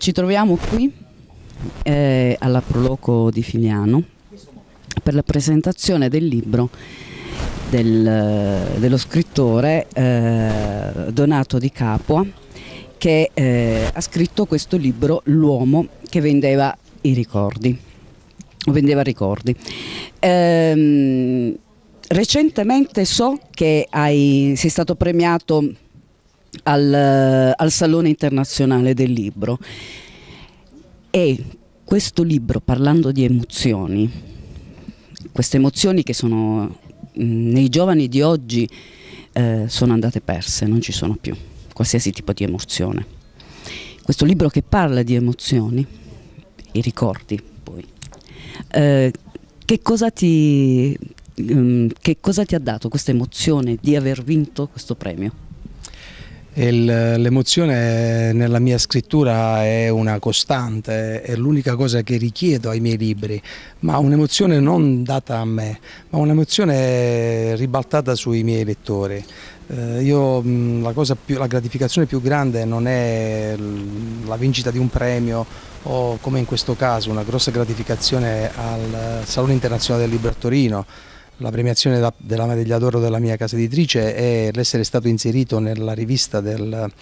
Ci troviamo qui alla Proloco di Figliano per la presentazione del libro dello scrittore Donato Di Capua, che ha scritto questo libro, L'uomo che vendeva i ricordi, o vendeva ricordi. Recentemente so che sei stato premiato al Salone Internazionale del Libro, e questo libro, parlando di emozioni, queste emozioni che sono nei giovani di oggi sono andate perse, non ci sono più qualsiasi tipo di emozione. Questo libro che parla di emozioni, i ricordi poi, che cosa ti ha dato questa emozione di aver vinto questo premio? L'emozione nella mia scrittura è una costante, è l'unica cosa che richiedo ai miei libri, ma un'emozione non data a me, ma un'emozione ribaltata sui miei lettori. La gratificazione più grande non è la vincita di un premio o, come in questo caso, una grossa gratificazione al Salone Internazionale del Libro a Torino. La premiazione della Medaglia d'Oro della mia casa editrice è l'essere stato inserito nella rivista del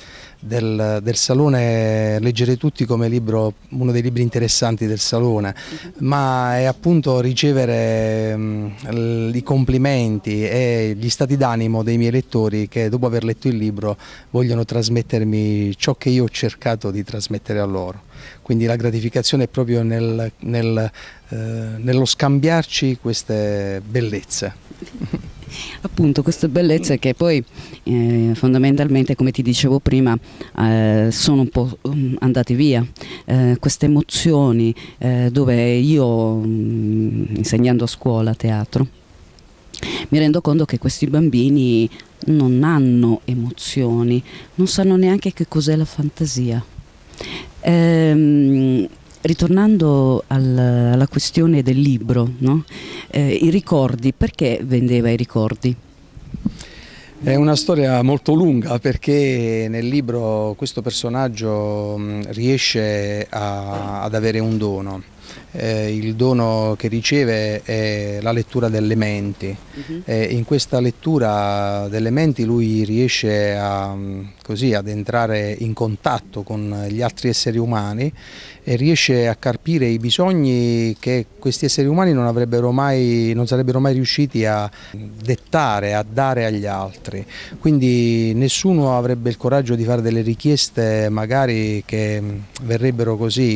Salone Leggere Tutti come uno dei libri interessanti del Salone, ma è appunto ricevere i complimenti e gli stati d'animo dei miei lettori, che dopo aver letto il libro vogliono trasmettermi ciò che io ho cercato di trasmettere a loro. Quindi la gratificazione è proprio nello scambiarci queste bellezze. Appunto, queste bellezze che poi fondamentalmente, come ti dicevo prima, sono un po' andate via, queste emozioni dove io, insegnando a scuola teatro, mi rendo conto che questi bambini non hanno emozioni, non sanno neanche che cos'è la fantasia. Ritornando alla questione del libro, no? I ricordi, perché vendeva i ricordi? È una storia molto lunga, perché nel libro questo personaggio riesce ad avere un dono. Il dono che riceve è la lettura delle menti. In questa lettura delle menti lui riesce ad entrare in contatto con gli altri esseri umani e riesce a carpire i bisogni che questi esseri umani non sarebbero mai riusciti a dettare, a dare agli altri. Quindi nessuno avrebbe il coraggio di fare delle richieste magari che verrebbero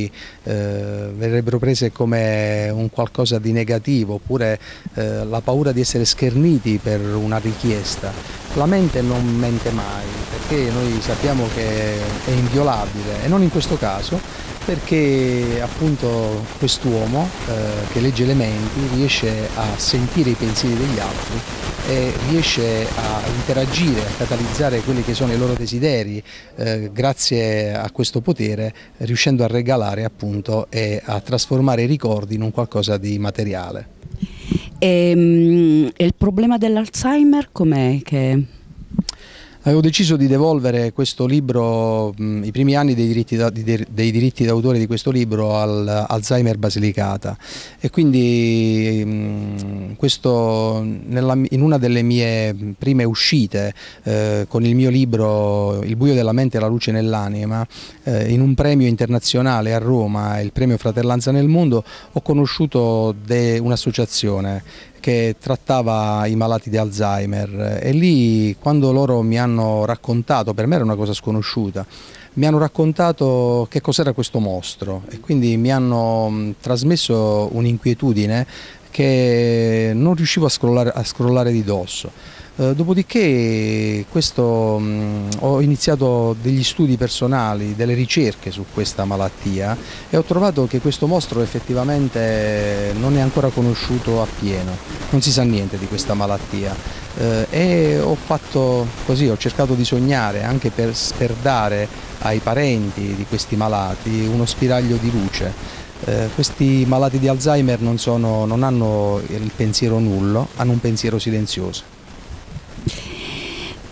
prese come un qualcosa di negativo, oppure la paura di essere scherniti per una richiesta. La mente non mente mai, perché noi sappiamo che è inviolabile, e non in questo caso, perché appunto quest'uomo che legge le menti riesce a sentire i pensieri degli altri e riesce a interagire, a catalizzare quelli che sono i loro desideri grazie a questo potere, riuscendo a regalare appunto e a trasformare i ricordi in un qualcosa di materiale. E il problema dell'Alzheimer com'è? Avevo deciso di devolvere questo libro, i primi anni dei diritti d'autore di questo libro, all'Alzheimer Basilicata, e quindi in una delle mie prime uscite con il mio libro Il buio della mente e la luce nell'anima, in un premio internazionale a Roma, il premio Fratellanza nel Mondo, ho conosciuto un'associazione che trattava i malati di Alzheimer, e lì, quando loro mi hanno raccontato, per me era una cosa sconosciuta, mi hanno raccontato che cos'era questo mostro, e quindi mi hanno trasmesso un'inquietudine che non riuscivo a scrollare di dosso. Dopodiché ho iniziato degli studi personali, delle ricerche su questa malattia, e ho trovato che questo mostro effettivamente non è ancora conosciuto appieno, non si sa niente di questa malattia, e ho fatto così, ho cercato di sognare anche per dare ai parenti di questi malati uno spiraglio di luce. Questi malati di Alzheimer non hanno il pensiero nullo, hanno un pensiero silenzioso.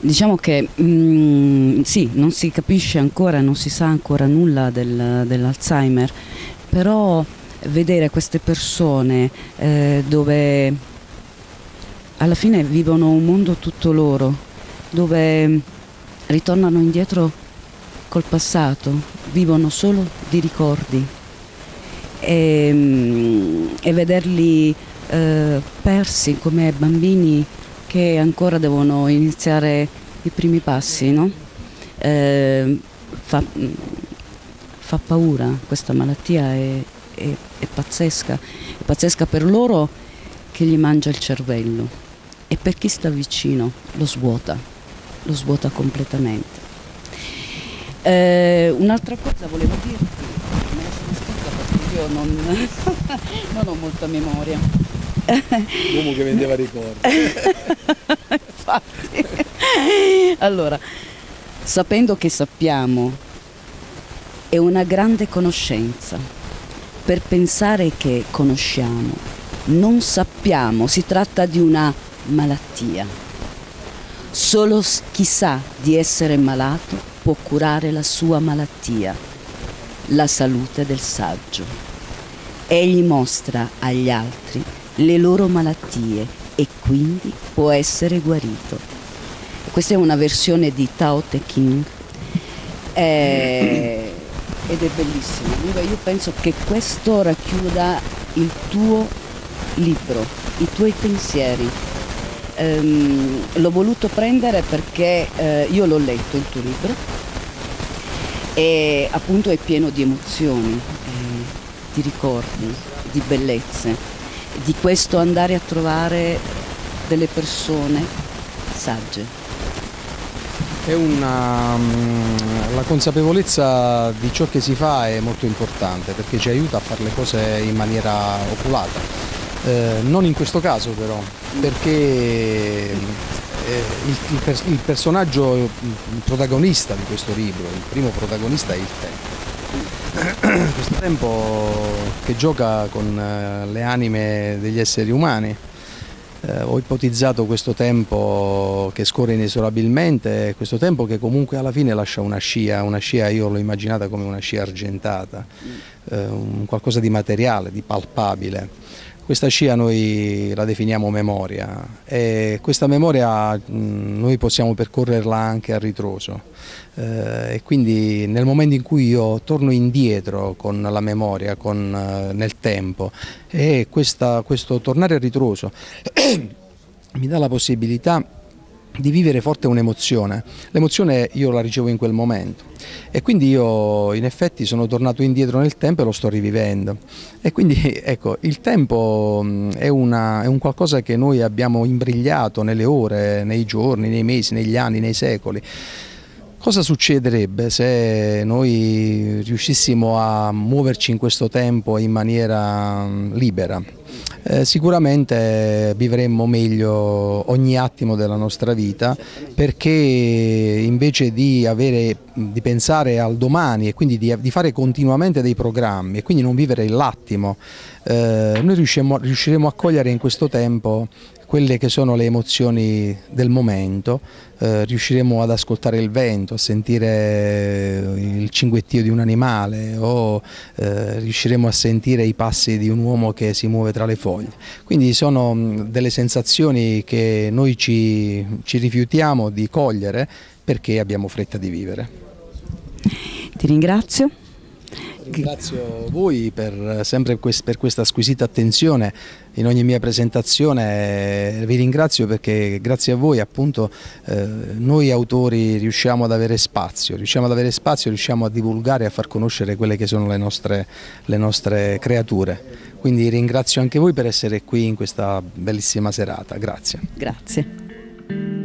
Diciamo che sì, non si capisce ancora, non si sa ancora nulla dell'Alzheimer, però vedere queste persone dove alla fine vivono un mondo tutto loro, dove ritornano indietro col passato, vivono solo di ricordi e vederli persi come bambini che ancora devono iniziare i primi passi, no? Fa paura, questa malattia è pazzesca per loro, che gli mangia il cervello, e per chi sta vicino lo svuota completamente. Un'altra cosa volevo dirti, me la sono scritta perché io non ho molta memoria. L'uomo che vendeva ricordi. Infatti. Allora, sapendo che sappiamo è una grande conoscenza. Per pensare che conosciamo, non sappiamo, si tratta di una malattia. Solo chi sa di essere malato può curare la sua malattia, la salute del saggio. Egli mostra agli altri le loro malattie e quindi può essere guarito. Questa è una versione di Tao Te Ching ed è bellissima. Io penso che questo racchiuda il tuo libro, i tuoi pensieri. L'ho voluto prendere perché io l'ho letto il tuo libro e appunto è pieno di emozioni, di ricordi, di bellezze, di questo andare a trovare delle persone sagge. La consapevolezza di ciò che si fa è molto importante, perché ci aiuta a fare le cose in maniera oculata. Non in questo caso però, perché il personaggio, il protagonista di questo libro, il primo protagonista è il tempo. Questo tempo che gioca con le anime degli esseri umani. Ho ipotizzato questo tempo che scorre inesorabilmente, questo tempo che comunque alla fine lascia una scia io l'ho immaginata come una scia argentata, qualcosa di materiale, di palpabile. Questa scia noi la definiamo memoria e questa memoria noi possiamo percorrerla anche a ritroso. E quindi nel momento in cui io torno indietro con la memoria, nel tempo, e questo tornare a ritroso mi dà la possibilità di vivere forte un'emozione. L'emozione io la ricevo in quel momento e quindi io in effetti sono tornato indietro nel tempo e lo sto rivivendo. E quindi ecco, il tempo è un qualcosa che noi abbiamo imbrigliato nelle ore, nei giorni, nei mesi, negli anni, nei secoli. Cosa succederebbe se noi riuscissimo a muoverci in questo tempo in maniera libera? Sicuramente vivremmo meglio ogni attimo della nostra vita, perché invece di pensare al domani e quindi di fare continuamente dei programmi e quindi non vivere l'attimo, noi riusciremo a cogliere in questo tempo quelle che sono le emozioni del momento, riusciremo ad ascoltare il vento, a sentire il cinguettio di un animale o riusciremo a sentire i passi di un uomo che si muove tra le foglie. Quindi sono delle sensazioni che noi ci rifiutiamo di cogliere perché abbiamo fretta di vivere. Ti ringrazio. Ringrazio voi sempre per questa squisita attenzione in ogni mia presentazione, vi ringrazio perché grazie a voi appunto noi autori riusciamo ad avere spazio, riusciamo a divulgare e a far conoscere quelle che sono le nostre creature. Quindi ringrazio anche voi per essere qui in questa bellissima serata, grazie. Grazie.